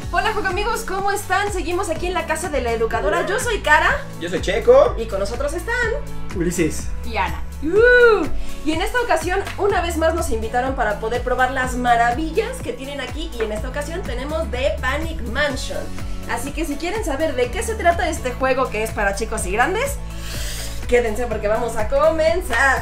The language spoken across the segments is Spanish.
Hola juego amigos, ¿cómo están? Seguimos aquí en la casa de la educadora. Yo soy Cara. Yo soy Checo. Y con nosotros están Ulises y Ana. Y en esta ocasión, una vez más nos invitaron para poder probar las maravillas que tienen aquí. Y en esta ocasión tenemos The Panic Mansion. Así que si quieren saber de qué se trata este juego que es para chicos y grandes, quédense porque vamos a comenzar.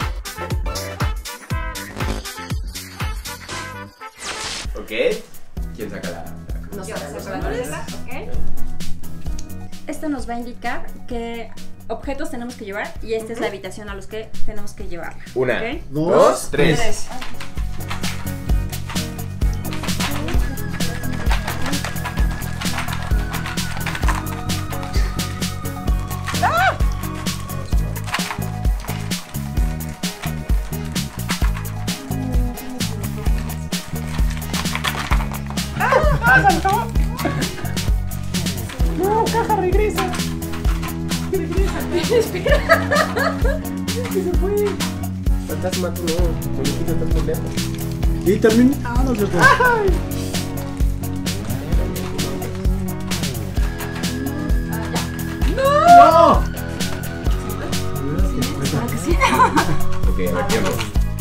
Ok. ¿Quién saca la? Nos Yo sacan los saco la valores. tarjeta, ok. Esto nos va a indicar qué objetos tenemos que llevar y esta es la habitación a los que tenemos que llevarla. Una, ¿Ok? dos, tres. No, caja, regresa. Espera. Que se fue. Fantasma, tú no. Conejito, estás muy lejos. Y también. Ah, no se fue. ¡No! Ok, a ver, tiempo.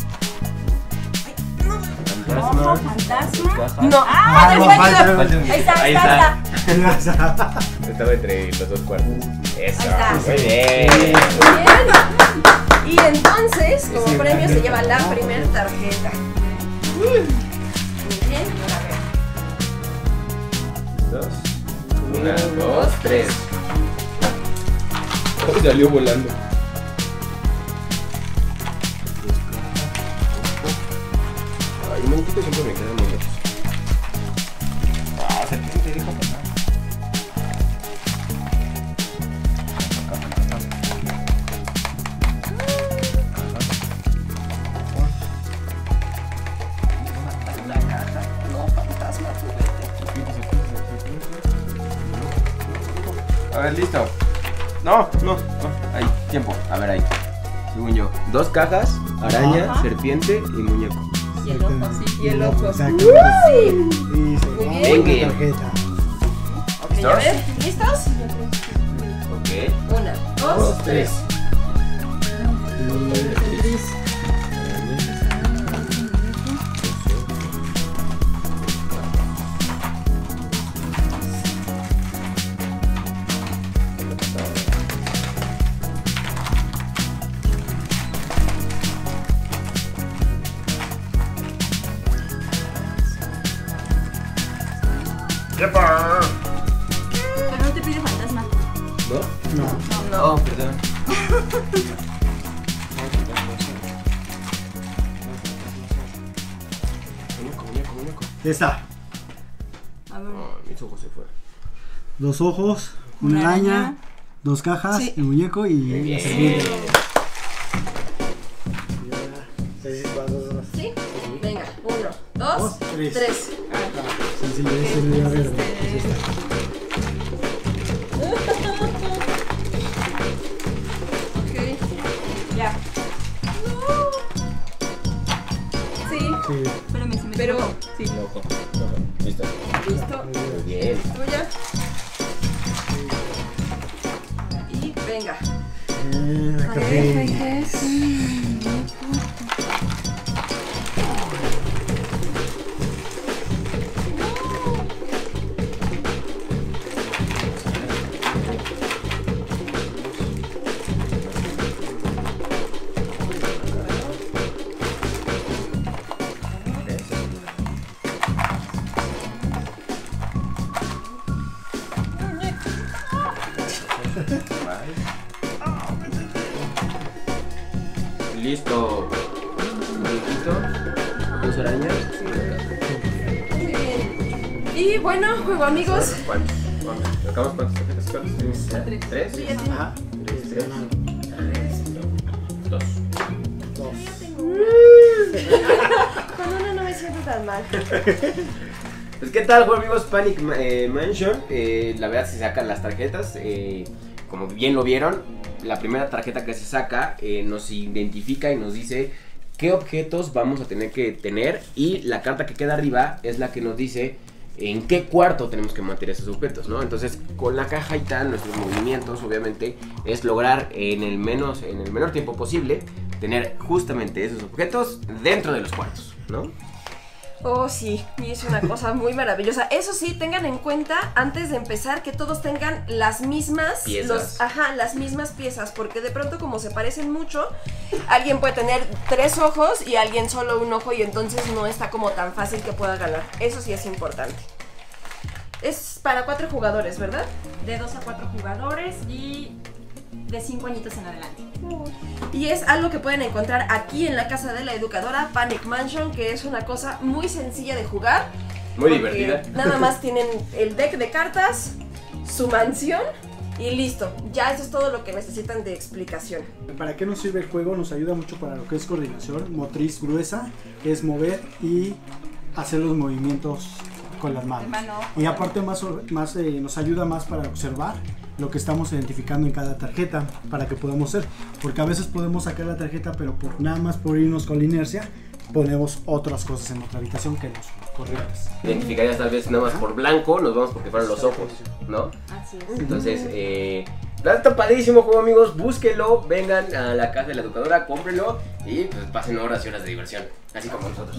Ojo, fantasma. Caja. No. ¡Ah! no, ya falta. fue. Ahí está. Estaba entre los dos cuartos. Eso. Ahí está. Muy bien. Bien. Y entonces, como premio se lleva la primera tarjeta. Muy bien. A ver. Dos. Una, dos, tres. Oh, salió volando. Ay, un momentito siempre me quedan muy lejos. Ah, serpiente, dijo pasar. No, fantasma, A ver, listo. No. Ahí, tiempo. A ver, ahí. Según yo. Dos cajas, araña, Ajá. serpiente y muñeco. Y el ojo, sí. Y el ojo. Exacto. Sí. Y se Muy va bien. una tarjeta. Ok, a ver, ¿listos? Ok. Una, dos, Dos, tres. Pero no te pide fantasma. ¿No? No. Oh, perdón. Muñeco. Ya está. A ver. Oh, mis ojos se fueron. Dos ojos, una araña, dos cajas, Sí. el muñeco y Muy la bien. serpiente. ¿Sí? Venga, uno, dos, Dos, tres. tres. Sí, es el día verde. Es esta. Ok. Ya. Sí, Sí. Espérame, se me pero. tocó. Sí. Un ojo. Listo. Listo. Muy bien. Tuya. Y venga. La café. ¿Qué es? Listo. Muñequito. Dos arañas. Muy bien. Y bueno, juego amigos. ¿Cuántos? ¿Sacamos cuántas tarjetas? ¿Cuántas? ¿Tres? Sí, ya tiene. Ajá. Tres. Dos. Dos. Con uno no me siento tan mal. Pues qué tal, juego amigos, Panic Mansion. La verdad se sacan las tarjetas. Como bien lo vieron, la primera tarjeta que se saca nos identifica y nos dice qué objetos vamos a tener que tener. Y la carta que queda arriba es la que nos dice en qué cuarto tenemos que mantener esos objetos, ¿no? Entonces, con la cajita, nuestros movimientos, obviamente, es lograr en el menor tiempo posible tener justamente esos objetos dentro de los cuartos, ¿no? Oh, sí, y es una cosa muy maravillosa. Eso sí, tengan en cuenta antes de empezar que todos tengan las mismas piezas. Las mismas piezas, porque de pronto como se parecen mucho, alguien puede tener 3 ojos y alguien solo un ojo y entonces no está como tan fácil que pueda ganar. Eso sí es importante. Es para 4 jugadores, ¿verdad? De 2 a 4 jugadores y de 5 añitos en adelante. Y es algo que pueden encontrar aquí en la casa de la educadora, Panic Mansion, que es una cosa muy sencilla de jugar. Muy divertida. Nada más tienen el deck de cartas, su mansión y listo. Ya eso es todo lo que necesitan de explicación. ¿Para qué nos sirve el juego? Nos ayuda mucho para lo que es coordinación motriz gruesa, que es mover y hacer los movimientos con las manos. Y aparte nos ayuda más para observar lo que estamos identificando en cada tarjeta para que podamos hacer, porque a veces podemos sacar la tarjeta pero nada más por irnos con la inercia ponemos otras cosas en otra habitación que nos correctas. Identificarías tal vez nada más por blanco, nos vamos porque fueron los ojos, ¿no? Así es. Entonces, está padrísimo juego, amigos, búsquenlo, vengan a la casa de la educadora, cómprenlo y pues pasen horas y horas de diversión, así como nosotros.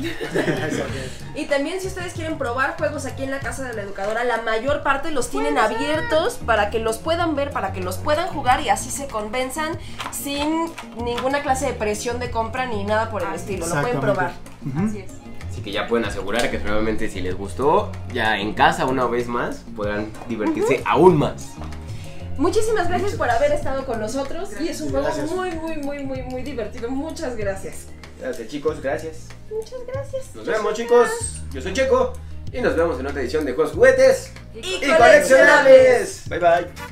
Y también si ustedes quieren probar juegos aquí en la casa de la educadora, la mayor parte los tienen abiertos para que los puedan ver, para que los puedan jugar y así se convenzan sin ninguna clase de presión de compra ni nada por el estilo, lo pueden probar. Así es. Así que ya pueden asegurar que probablemente si les gustó, ya en casa una vez más podrán divertirse aún más. Muchísimas gracias por haber estado con nosotros y es un juego Gracias. muy divertido. Muchas gracias. Gracias, chicos, gracias. Muchas gracias. Nos vemos, chicos. Yo soy Checo y nos vemos en otra edición de Juegos Juguetes Y y Coleccionables. Bye bye.